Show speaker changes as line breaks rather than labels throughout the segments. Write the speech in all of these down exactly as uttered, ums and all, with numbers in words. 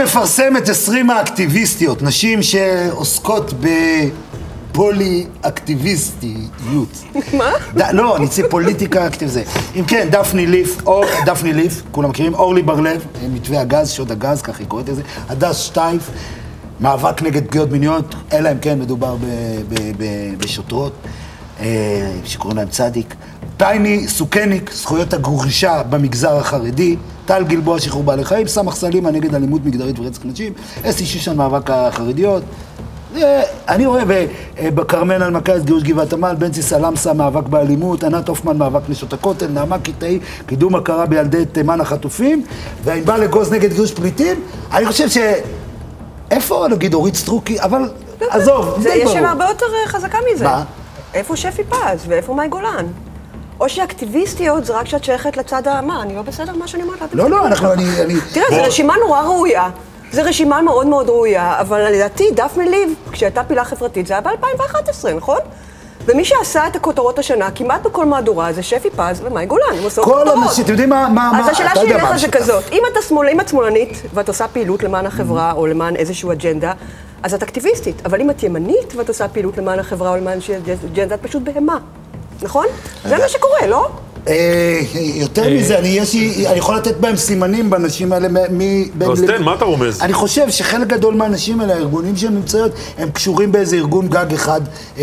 מפרסם את עשרים האקטיביסטיות, נשים שעוסקות בפולי-אקטיביסטיות.
מה?
לא, אני צריך פוליטיקה אקטיביסטית. אם כן, דפני ליף, דפני ליף, כולם מכירים, אורלי בר-לב, מתווה הגז, שוד הגז, כך היא קוראת את זה, הדס שטייף, מאבק נגד פגיעות מיניות, אלא אם כן מדובר בשוטרות, שקוראים להם צדיק. פייני סוכניק, זכויות הגרושה במגזר החרדי, טל גלבוע, שחרור בעלי חיים, סמך סלימה נגד אלימות מגדרית ורצח נשים, אסי שישן, מאבק החרדיות. אני רואה בקרמן על מקייס, גירוש גבעת עמל, בנצי סלמסה, מאבק באלימות, ענת הופמן, מאבק נשות הכותל, נעמה קיטאי, קידום הכרה בילדי תימן החטופים, והענבל אגוז נגד גירוש פליטים. אני חושב ש... איפה, נגיד, אורית סטרוקי, אבל עזוב,
זה יש שם הרבה יותר חזקה מזה.
מה?
איפה שפי פז ואיפה מאי גולן? או שאקטיביסטיות זה רק שאת שייכת לצד האמה, אני לא בסדר מה שאני אומרת.
לא, לא, אנחנו, אני...
תראה, זו רשימה נורא ראויה. זו רשימה מאוד מאוד ראויה, אבל לדעתי, דפני ליף, כשהייתה פעילה חברתית, זה היה ב-אלפיים ואחת עשרה, נכון? ומי שעשה את הכותרות השנה, כמעט בכל מהדורה, זה שפי פז ומאי גולן, הם עושות כותרות.
כל אנשים, אתם יודעים מה...
אז השאלה שלי לך זה כזאת, אם את שמאלנית ואת עושה פעילות למען החברה או למען איזושהי אג'נדה, אז את אקטיביסטית, אבל אם את ימנית ואת עושה פעילות למען החברה או למען אג'נדה, את פשט בהמה, נכון? זה מה שקורה, לא?
יותר מזה, אני יכול לתת בהם סימנים באנשים האלה.
אז תן, מה אתה רומז?
אני חושב שחלק גדול מהאנשים האלה, הארגונים שהם נמצאות, הם קשורים באיזה ארגון גג אחד.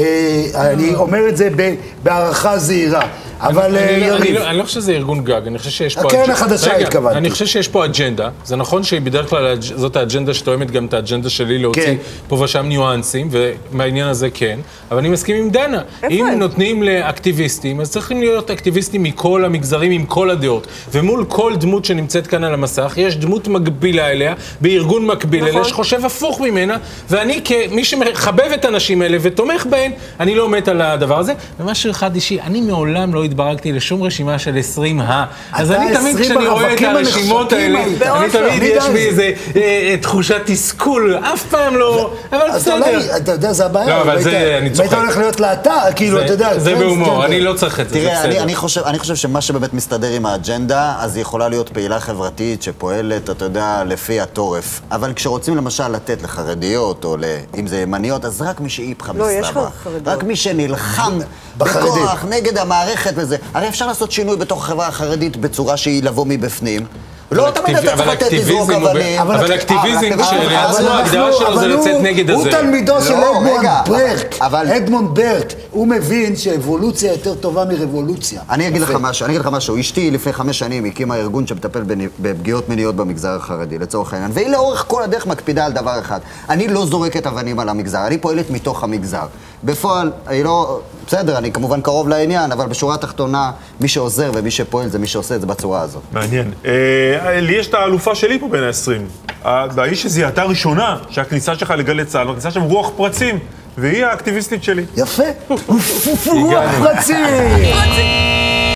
אני אומר את זה בהערכה זהירה. אבל
אני לא חושב שזה ארגון גג, אני חושב שיש פה...
הקרן החדשה התכוונתי.
אני חושב שיש פה אג'נדה. זה נכון שבדרך כלל זאת האג'נדה שתואמת גם את האג'נדה שלי להוציא פה ושם ניואנסים, ומהעניין הזה כן. אבל אני מסכים עם דנה. אם נותנים לאקטיביסטים, אז צריכים להיות אקטיביסטים מכל המגזרים, עם כל הדעות. ומול כל דמות שנמצאת כאן על המסך, יש דמות מקבילה אליה, בארגון מקביל אליה, שחושב הפוך ממנה, ואני כמי שמחבב את האנשים האלה ותומך בהן, אני לא מת על הדבר הזה. ומשהו אחד אישי, אני מעולם לא התברקתי לשום רשימה של עשרים ה... אז אני תמיד כשאני רואה את הרשימות האלה, אני תמיד יש בי איזה תחושת תסכול, אף פעם לא... אבל בסדר.
אתה יודע, זה הבעיה.
לא, אבל זה, אני צוחק.
היית הולך להיות לאתר, כאילו, אתה יודע...
זה בהומור, אני לא צריך את זה, זה בסדר.
אני חושב שמה שבאמת מסתדר עם האג'נדה, אז היא יכולה להיות פעילה חברתית שפועלת, אתה יודע, לפי התורף. אבל כשרוצים למשל לתת לחרדיות, או אם זה ימניות, אז רק מי שאיפך מסלבה. רק מי שנלחם בכוח נגד המערכת וזה. הרי אפשר לעשות שינוי בתוך החברה החרדית בצורה שהיא לבוא מבפנים. לא, תמיד אתה צריך לתת לזרוק אבנים.
אבל אקטיביזם כשלעצמו, ההגדרה שלו זה לצאת נגד הזה.
הוא תלמידו של אדמונד ברק. אדמונד ברק, הוא מבין שאבולוציה יותר טובה מרבולוציה.
אני אגיד לך משהו, אני אגיד לך משהו. אשתי לפני חמש שנים הקימה ארגון שמטפל בפגיעות מיניות במגזר החרדי, לצורך העניין. והיא לאורך כל הדרך מקפידה על דבר אחד. אני לא זורקת אבנים על המגזר, אני פועלת מתוך המגזר. בפועל, אני לא... בסדר, אני כמובן קרוב לעניין, אבל בשורה התחתונה, מי שעוזר ומי שפועל זה מי שעושה את זה בצורה הזאת.
מעניין. לי יש את האלופה שלי פה בין ה-עשרים. האיש שזיהתה ראשונה שהכניסה שלך לגלי צה"ל, והכניסה שם רוח פרצים, והיא האקטיביסטית שלי.
יפה. רוח פרצים!